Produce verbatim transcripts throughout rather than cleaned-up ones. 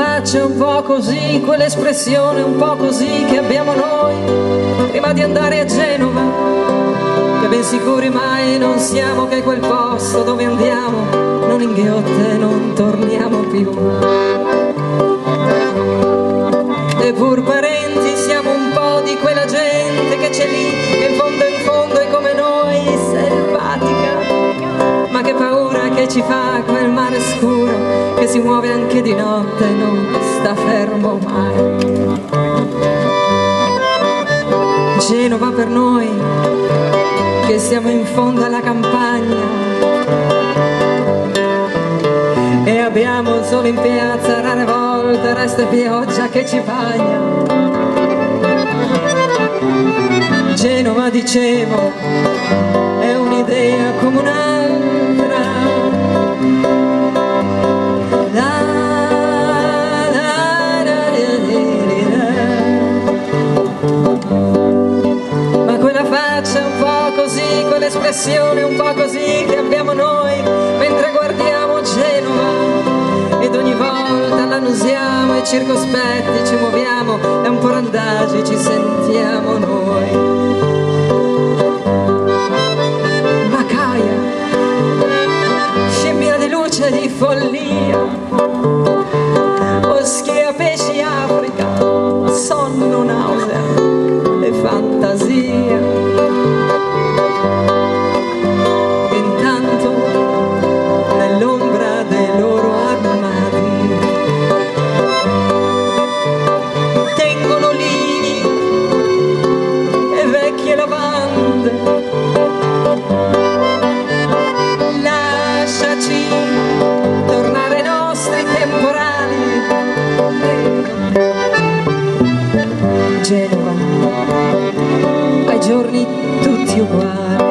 faccia un po' così, quell'espressione un po' così che abbiamo noi prima di andare a Genova, che ben sicuri mai non siamo che quel posto dove andiamo, non in ghiotte non torniamo più. E pur parenti siamo un po' di quella gente che c'è lì, che in fondo in fondo è come noi, selvatica, ma che paura che ci fa quel mare scuro che si muove anche di notte e non sta fermo mai. Genova per noi che siamo in fondo alla campagna e abbiamo solo in piazza rare volte resta pioggia che ci bagna. Genova, dicevo, è un'idea come un'altra, la, la, la, la, ma quella faccia un po' così, quell'espressione un po' così che abbiamo noi mentre guardiamo Genova, ed ogni volta l'annusiamo e circospetti ci muoviamo e un po' randagi ci sentiamo noi. Macaia, scimmia di luce di follia, oschia, pesci, Africa, sonno, nausea e fantasia. Intanto nell'ombra dei loro armadi tengono lini e vecchie lavande. Lasciaci tornare ai nostri temporali. Genova, ai giorni tutti uguali,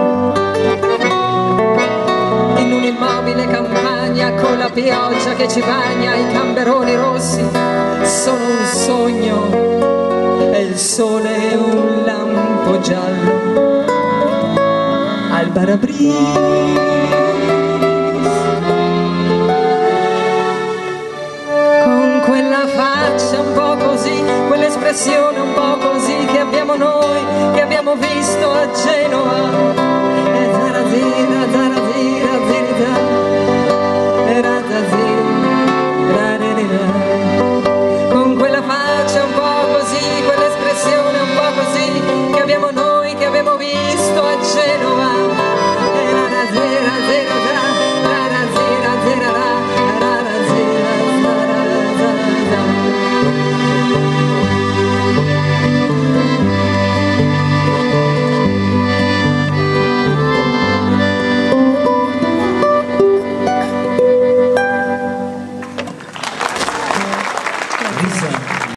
in un'immobile campagna con la pioggia che ci bagna, i gamberoni rossi sono un sogno e il sole è un lampo giallo al parabris. Con quella faccia un po' così, quell'espressione un po' così che abbiamo noi, che abbiamo visto a Genova, e zara zira,